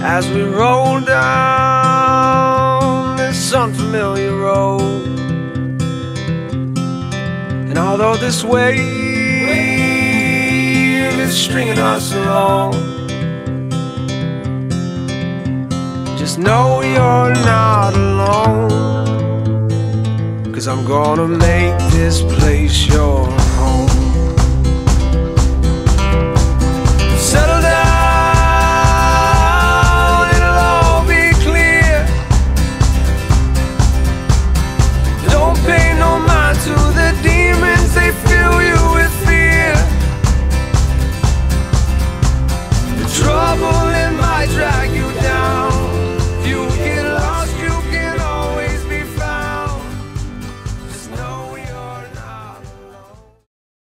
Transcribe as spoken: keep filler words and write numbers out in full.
as we roll down this unfamiliar road. And although this wave is stringing us along, just know you're not alone, 'cause I'm gonna make this place your home.